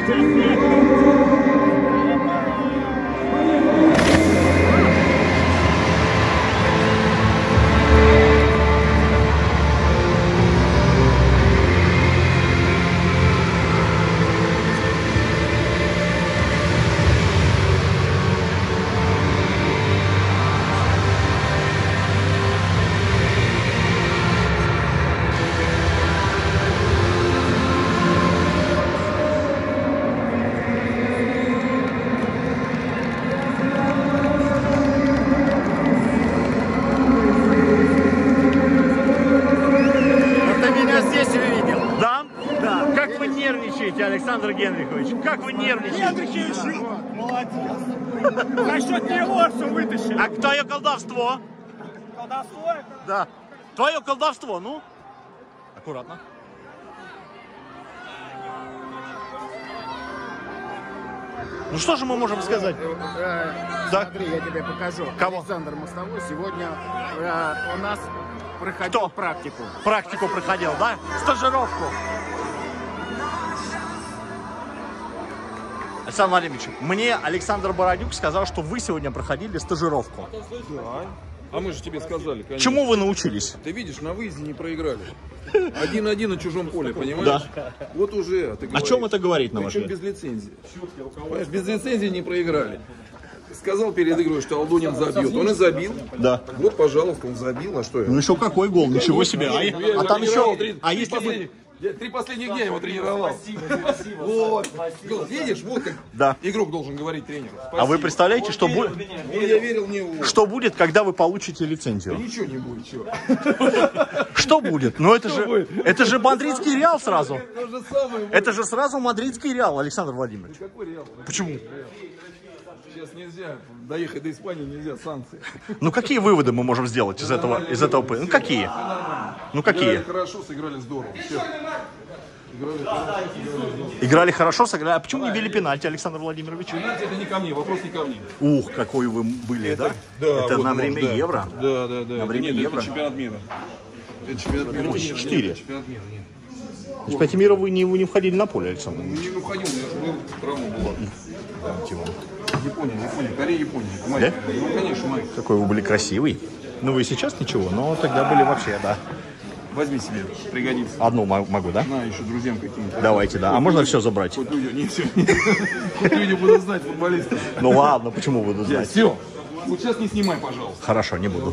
Александр Генрихович, как вы нервничаете? Молодец. За счет него все вытащили. А твое колдовство? Колдовство это? Да. Твое колдовство, ну? Аккуратно. Ну что же мы можем сказать? Смотри, я тебе покажу. Кого? Александр Мостовой сегодня у нас проходил Кто? практику. Практику проходил, да? Стажировку. Александр Владимирович, мне Александр Бородюк сказал, что вы сегодня проходили стажировку. Да. А мы же тебе сказали, конечно. Чему вы научились? Ты видишь, на выезде не проиграли. 1-1 на чужом поле, понимаешь? Да. Вот уже. Ты О чем это говорит, на ваш Причем взгляд? без лицензии. Понимаешь, без лицензии не проиграли. Сказал перед игрой, что Алдунин забьет. Он и забил. Да. Вот, пожалуйста, он забил. А что я? Ну еще какой гол, ничего себе. А там еще... А если если бы... Три последних дня его тренировал. Спасибо. Вот. Видишь, вот как Да. игрок должен говорить тренеру. А вы представляете, что будет? Ну, я верил в него. Что будет, когда вы получите Да лицензию? ничего не будет, чего. Что будет? Ну это же мадридский Реал сразу. То же самое будет. Это же сразу мадридский Реал, Александр Владимирович. Какой Реал? Почему? Сейчас нельзя. Доехать до Испании нельзя, санкции. Ну какие выводы мы можем сделать из этого? Ну какие? Ну какие? Играли хорошо, сыграли здорово. Все. Играли хорошо, сыграли здорово. Играли хорошо, сыграли. А почему не били пенальти, Александр Владимирович? Пенальти это не ко мне, вопрос не ко мне. Ух, какой вы были, да? Да, Это вот, на вот, время да. Евро? Да. На время Нет, Евро? это чемпионат мира. Это чемпионат мира. Ой, 4. Чемпионат мира, нет. В чемпионате мира вы не входили на поле, Александр? Не уходил, я же был, травма была. Типа. Япония, Корея, Япония. Май. Да? Ну, конечно, май. Какой вы были красивый. Ну вы и сейчас ничего, но тогда были вообще, да. Возьми себе, пригодится. Одну могу, да? На, еще друзьям каким-то. Давайте, да. А можно все забрать? Хоть люди, не все. Хоть люди будут знать футболистов. Ну ладно, почему буду знать? Все. Вот сейчас не снимай, пожалуйста. Хорошо, не буду.